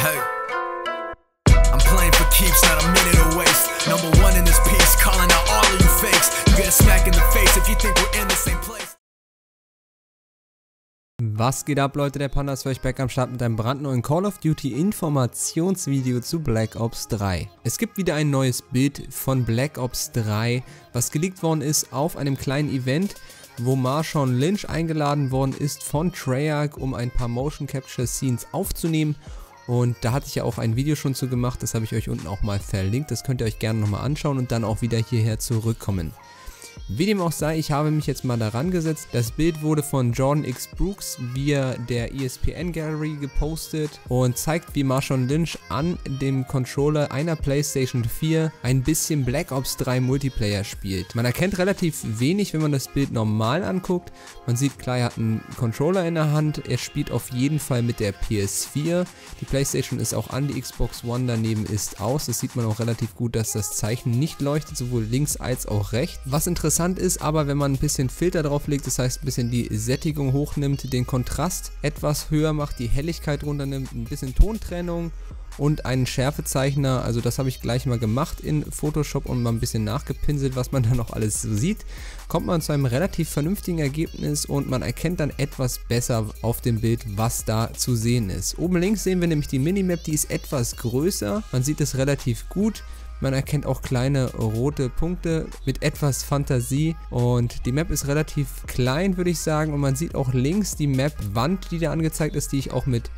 Hey, I'm playing for keeps, not a minute to waste. Number one in this piece, calling out all of you fakes. You get a smack in the face if you think we're in the same place. Was geht ab, Leute? Der Panda ist für euch back am Start mit einem brandneuen Call of Duty Informationsvideo zu Black Ops 3. Es gibt wieder ein neues Bild von Black Ops 3, was geleakt worden ist auf einem kleinen Event, wo Marshawn Lynch eingeladen worden ist von Treyarch, um ein paar Motion Capture Scenes aufzunehmen. Und da hatte ich ja auch ein Video schon zu gemacht, das habe ich euch unten auch mal verlinkt. Das könnt ihr euch gerne nochmal anschauen und dann auch wieder hierher zurückkommen. Wie dem auch sei, ich habe mich jetzt mal daran gesetzt. Das Bild wurde von Jordan X Brooks via der ESPN Gallery gepostet und zeigt, wie Marshawn Lynch an dem Controller einer PlayStation 4 ein bisschen Black Ops 3 Multiplayer spielt. Man erkennt relativ wenig, wenn man das Bild normal anguckt. Man sieht klar, er hat einen Controller in der Hand. Er spielt auf jeden Fall mit der PS4. Die PlayStation ist auch an, die Xbox One daneben ist aus. Das sieht man auch relativ gut, dass das Zeichen nicht leuchtet, sowohl links als auch rechts. Was interessant ist aber, wenn man ein bisschen Filter drauf legt, das heißt ein bisschen die Sättigung hochnimmt, den Kontrast etwas höher macht, die Helligkeit runternimmt, ein bisschen Tontrennung und einen Schärfezeichner, also das habe ich gleich mal gemacht in Photoshop und mal ein bisschen nachgepinselt, was man da noch alles so sieht, kommt man zu einem relativ vernünftigen Ergebnis und man erkennt dann etwas besser auf dem Bild, was da zu sehen ist. Oben links sehen wir nämlich die Minimap, die ist etwas größer, man sieht es relativ gut. Man erkennt auch kleine rote Punkte mit etwas Fantasie und die Map ist relativ klein, würde ich sagen, und man sieht auch links die Map-Wand, die da angezeigt ist, die ich auch mit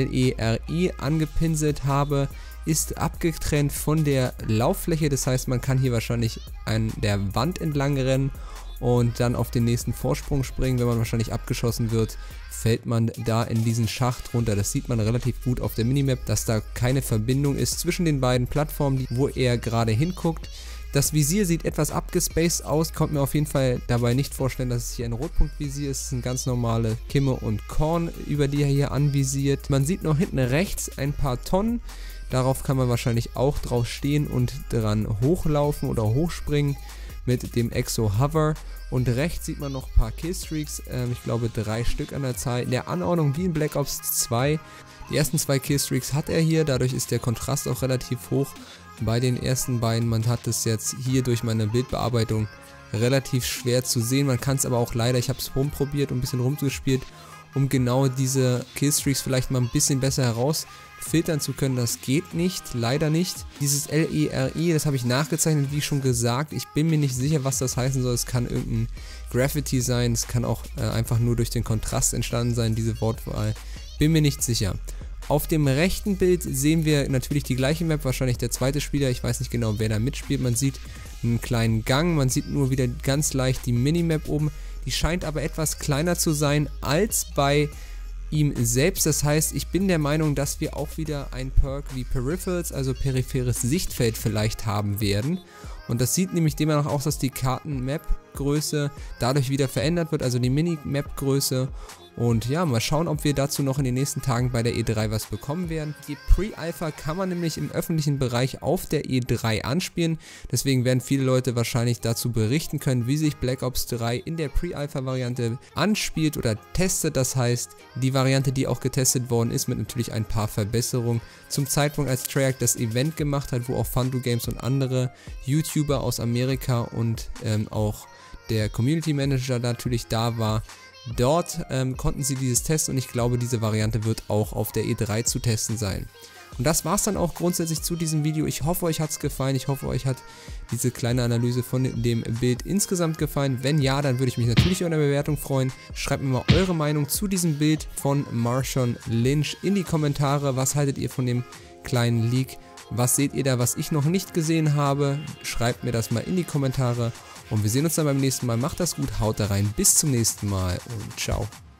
LERI angepinselt habe, ist abgetrennt von der Lauffläche, das heißt, man kann hier wahrscheinlich an der Wand entlang rennen und dann auf den nächsten Vorsprung springen. Wenn man wahrscheinlich abgeschossen wird, fällt man da in diesen Schacht runter. Das sieht man relativ gut auf der Minimap, dass da keine Verbindung ist zwischen den beiden Plattformen, wo er gerade hinguckt. Das Visier sieht etwas abgespaced aus, konnte mir auf jeden Fall dabei nicht vorstellen, dass es hier ein Rotpunktvisier ist. Es sind ganz normale Kimme und Korn, über die er hier anvisiert. Man sieht noch hinten rechts ein paar Tonnen. Darauf kann man wahrscheinlich auch drauf stehen und dran hochlaufen oder hochspringen mit dem Exo Hover. Und rechts sieht man noch ein paar Killstreaks, ich glaube 3 Stück an der Zahl, in der Anordnung wie in Black Ops 2. Die ersten 2 Killstreaks hat er hier, dadurch ist der Kontrast auch relativ hoch. Bei den ersten beiden, man hat es jetzt hier durch meine Bildbearbeitung relativ schwer zu sehen. Man kann es aber auch leider, ich habe es rumprobiert und ein bisschen rumgespielt, um genau diese Killstreaks vielleicht mal ein bisschen besser herausfiltern zu können. Das geht nicht, leider nicht. Dieses LERI, das habe ich nachgezeichnet, wie schon gesagt. Ich bin mir nicht sicher, was das heißen soll. Es kann irgendein Graffiti sein, es kann auch einfach nur durch den Kontrast entstanden sein, diese Wortwahl. Bin mir nicht sicher. Auf dem rechten Bild sehen wir natürlich die gleiche Map, wahrscheinlich der zweite Spieler. Ich weiß nicht genau, wer da mitspielt. Man sieht einen kleinen Gang, man sieht nur wieder ganz leicht die Minimap oben. Die scheint aber etwas kleiner zu sein als bei ihm selbst. Das heißt, ich bin der Meinung, dass wir auch wieder ein Perk wie Peripherals, also peripheres Sichtfeld vielleicht haben werden. Und das sieht nämlich demnach aus, dass die Karten-Map-Größe dadurch wieder verändert wird, also die Minimap-Größe. Und ja, mal schauen, ob wir dazu noch in den nächsten Tagen bei der E3 was bekommen werden. Die Pre-Alpha kann man nämlich im öffentlichen Bereich auf der E3 anspielen. Deswegen werden viele Leute wahrscheinlich dazu berichten können, wie sich Black Ops 3 in der Pre-Alpha-Variante anspielt oder testet. Das heißt, die Variante, die auch getestet worden ist, mit natürlich ein paar Verbesserungen. Zum Zeitpunkt, als Treyarch das Event gemacht hat, wo auch Fundu Games und andere YouTuber aus Amerika und auch der Community Manager natürlich da war. Dort konnten sie dieses testen und ich glaube, diese Variante wird auch auf der E3 zu testen sein. Und das war es dann auch grundsätzlich zu diesem Video. Ich hoffe, euch hat es gefallen. Ich hoffe, euch hat diese kleine Analyse von dem Bild insgesamt gefallen. Wenn ja, dann würde ich mich natürlich über eine Bewertung freuen. Schreibt mir mal eure Meinung zu diesem Bild von Marshawn Lynch in die Kommentare. Was haltet ihr von dem kleinen Leak? Was seht ihr da, was ich noch nicht gesehen habe? Schreibt mir das mal in die Kommentare. Und wir sehen uns dann beim nächsten Mal. Macht das gut, haut da rein. Bis zum nächsten Mal und ciao.